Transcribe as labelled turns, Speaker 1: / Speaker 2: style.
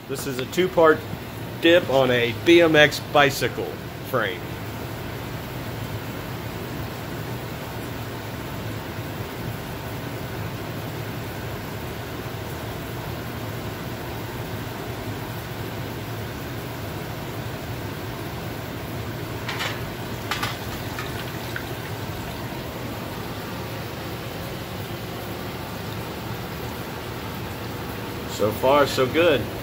Speaker 1: This is a two-part dip on a BMX bicycle frame. So far, so good.